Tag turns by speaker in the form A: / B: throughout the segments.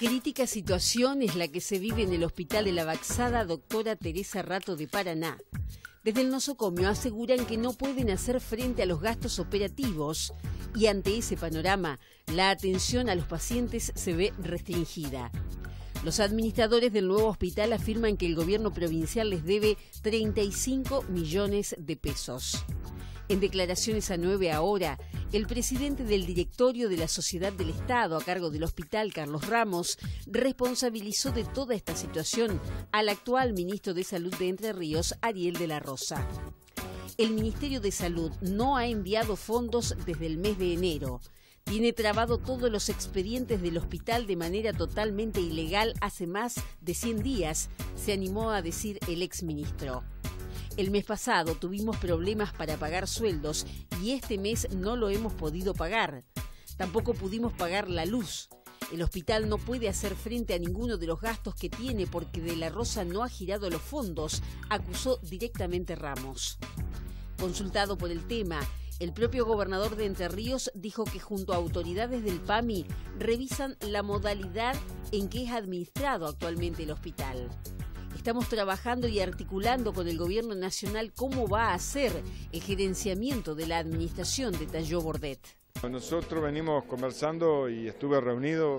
A: Crítica situación es la que se vive en el Hospital de la Baxada Doctora Teresa Rato de Paraná. Desde el nosocomio aseguran que no pueden hacer frente a los gastos operativos y ante ese panorama la atención a los pacientes se ve restringida. Los administradores del nuevo hospital afirman que el gobierno provincial les debe 35 millones de pesos. En declaraciones a 9 Ahora, el presidente del directorio de la Sociedad del Estado a cargo del hospital, Carlos Ramos, responsabilizó de toda esta situación al actual ministro de Salud de Entre Ríos, Ariel de la Rosa. El Ministerio de Salud no ha enviado fondos desde el mes de enero. Tiene trabado todos los expedientes del hospital de manera totalmente ilegal hace más de 100 días, se animó a decir el exministro. El mes pasado tuvimos problemas para pagar sueldos y este mes no lo hemos podido pagar. Tampoco pudimos pagar la luz. El hospital no puede hacer frente a ninguno de los gastos que tiene porque De la Rosa no ha girado los fondos, acusó directamente Ramos. Consultado por el tema, el propio gobernador de Entre Ríos dijo que junto a autoridades del PAMI revisan la modalidad en que es administrado actualmente el hospital. Estamos trabajando y articulando con el gobierno nacional cómo va a ser el gerenciamiento de la administración, detalló Bordet.
B: Nosotros venimos conversando y estuve reunido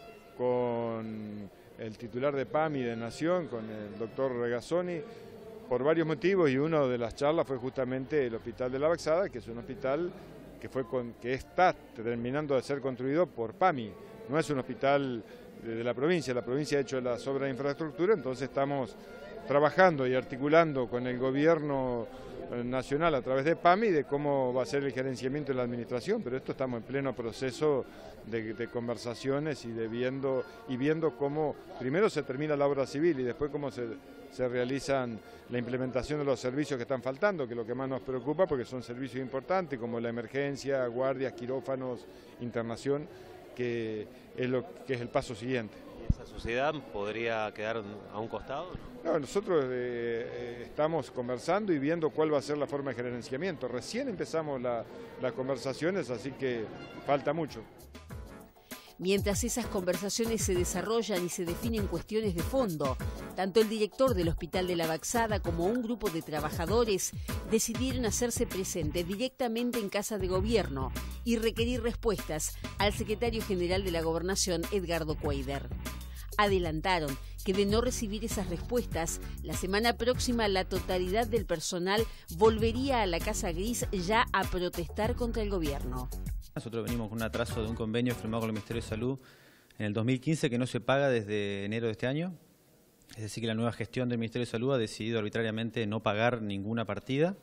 B: con el titular de PAMI de Nación, con el doctor Regazzoni, por varios motivos, y una de las charlas fue justamente el Hospital de la Baxada, que es un hospital que está terminando de ser construido por PAMI, no es un hospital de la provincia ha hecho las obras de infraestructura, entonces estamos trabajando y articulando con el gobierno nacional a través de PAMI de cómo va a ser el gerenciamiento de la administración, pero esto estamos en pleno proceso de conversaciones y viendo cómo primero se termina la obra civil y después cómo se realizan la implementación de los servicios que están faltando, que es lo que más nos preocupa porque son servicios importantes como la emergencia, guardias, quirófanos, internación, que es el paso siguiente.
C: ¿Y esa sociedad podría quedar a un costado?
B: No, nosotros estamos conversando y viendo cuál va a ser la forma de gerenciamiento. Recién empezamos las conversaciones, así que falta mucho.
A: Mientras esas conversaciones se desarrollan y se definen cuestiones de fondo, tanto el director del Hospital de la Baxada como un grupo de trabajadores decidieron hacerse presente directamente en Casa de Gobierno y requerir respuestas al secretario general de la Gobernación, Edgardo Cuéllar. Adelantaron que de no recibir esas respuestas, la semana próxima la totalidad del personal volvería a la Casa Gris ya a protestar contra el gobierno.
D: Nosotros venimos con un atraso de un convenio firmado con el Ministerio de Salud en el 2015 que no se paga desde enero de este año. Es decir, que la nueva gestión del Ministerio de Salud ha decidido arbitrariamente no pagar ninguna partida.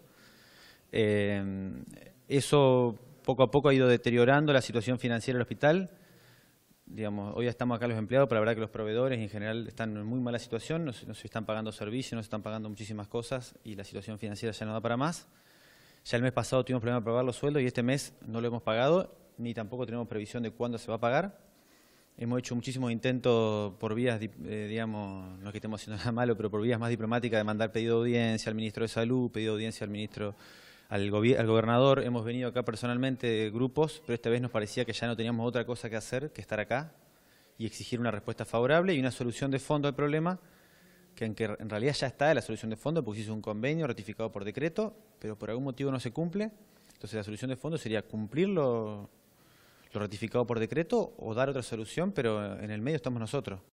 D: Eso poco a poco ha ido deteriorando la situación financiera del hospital. Digamos, hoy estamos acá los empleados, pero la verdad que los proveedores en general están en muy mala situación, no se están pagando servicios, no se están pagando muchísimas cosas y la situación financiera ya no da para más. Ya el mes pasado tuvimos problemas para pagar los sueldos y este mes no lo hemos pagado, ni tampoco tenemos previsión de cuándo se va a pagar. Hemos hecho muchísimos intentos por vías, digamos, no es que estemos haciendo nada malo, pero por vías más diplomáticas de mandar pedido de audiencia al ministro de Salud, pedido de audiencia al gobernador. Hemos venido acá personalmente grupos, pero esta vez nos parecía que ya no teníamos otra cosa que hacer que estar acá y exigir una respuesta favorable y una solución de fondo al problema, que en realidad ya está la solución de fondo porque se hizo un convenio ratificado por decreto, pero por algún motivo no se cumple. Entonces la solución de fondo sería cumplir lo ratificado por decreto o dar otra solución, pero en el medio estamos nosotros.